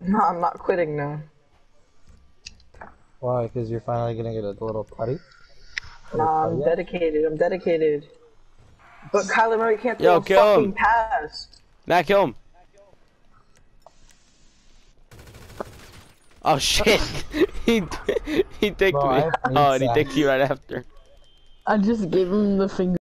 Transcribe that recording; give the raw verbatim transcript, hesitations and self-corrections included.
No, I'm not quitting now. Why? Because you're finally gonna get a little putty? Little Nah, I'm putty action? dedicated. I'm dedicated. But Kyler Murray can't throw Yo, a kill fucking him. pass. Matt, kill him. Oh shit! he he dicked Bro, I me. have eight Oh, and he sacks. dicked you right after. I just gave him the finger.